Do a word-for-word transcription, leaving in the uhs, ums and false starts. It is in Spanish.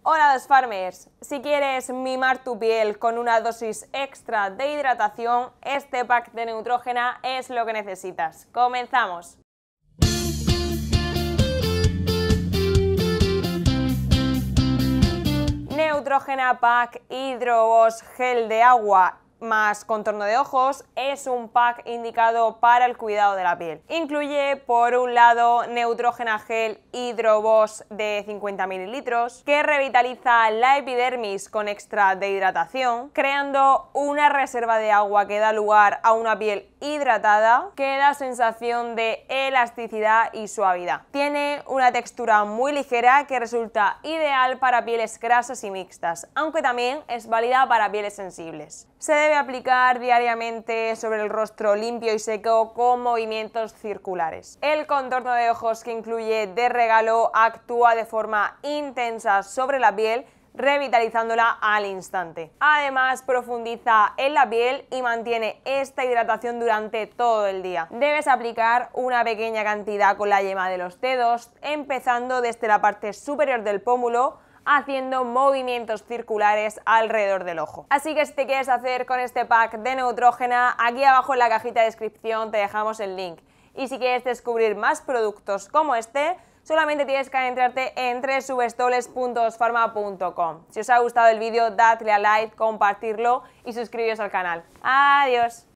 Hola dos farmers, si quieres mimar tu piel con una dosis extra de hidratación, este pack de Neutrogena es lo que necesitas. ¡Comenzamos! Neutrogena Pack Hydro Wash Gel de agua más contorno de ojos es un pack indicado para el cuidado de la piel. Incluye por un lado Neutrogena Gel Hydro Wash de cincuenta mililitros que revitaliza la epidermis con extra de hidratación, creando una reserva de agua que da lugar a una piel hidratada que da sensación de elasticidad y suavidad. Tiene una textura muy ligera que resulta ideal para pieles grasas y mixtas, aunque también es válida para pieles sensibles. Se debe aplicar diariamente sobre el rostro limpio y seco con movimientos circulares. El contorno de ojos que incluye de regalo actúa de forma intensa sobre la piel, revitalizándola al instante. Además, profundiza en la piel y mantiene esta hidratación durante todo el día. Debes aplicar una pequeña cantidad con la yema de los dedos, empezando desde la parte superior del pómulo, haciendo movimientos circulares alrededor del ojo. Así que si te quieres hacer con este pack de Neutrogena, aquí abajo en la cajita de descripción te dejamos el link. Y si quieres descubrir más productos como este, solamente tienes que adentrarte en doble u doble u doble u punto dosfarma punto com. Si os ha gustado el vídeo, dadle a like, compartirlo y suscribiros al canal. ¡Adiós!